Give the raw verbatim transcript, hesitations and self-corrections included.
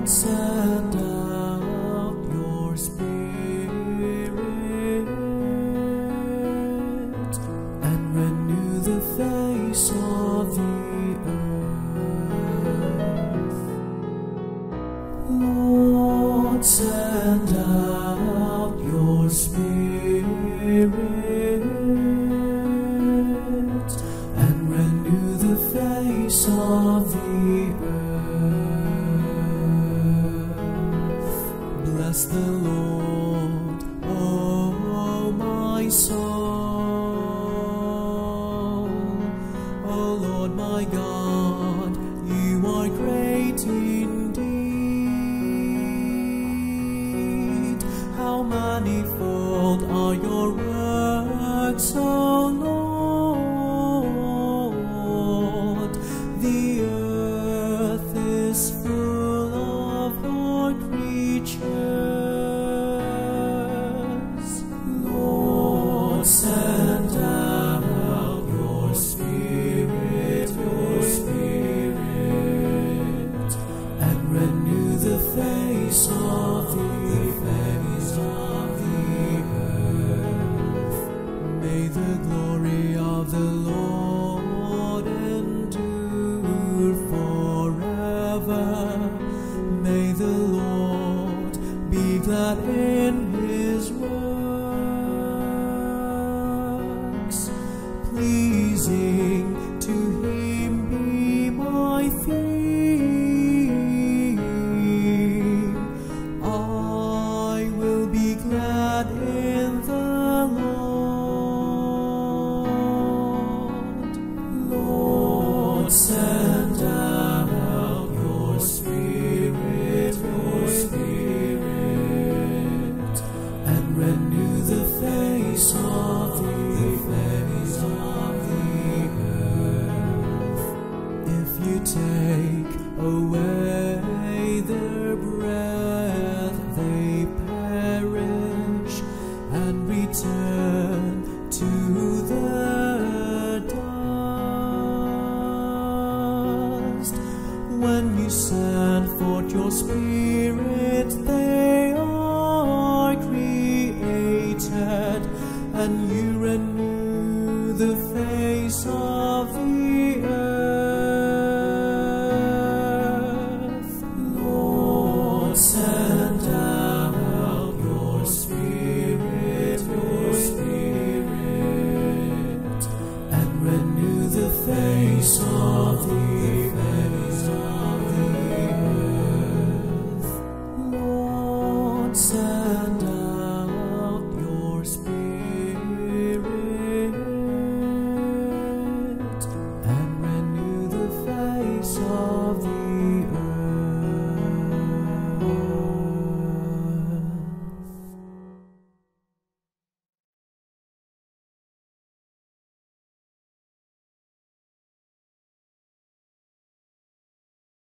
Send out your Spirit and renew the face of the earth. Lord, send out your Spirit and renew the face of the earth. Bless the Lord, oh my soul. O Lord my God, you are great indeed. How manifold are your works, O Lord. The earth is full of your creatures. Lord, send out your Spirit, your Spirit, and renew the face of the face of the earth. May the glory of the Lord endure forever. May the Lord be glad in his works. Pleasing to him be my theme. I will be glad in the Lord. Lord, send out your Spirit, your Spirit, and renew the face of the face of the earth. If you take away their breath, they perish and return to the dust. When you send forth your Spirit, they are created, and you renew the face of the earth. Lord, send out your Spirit, your Spirit, and renew the face of the earth.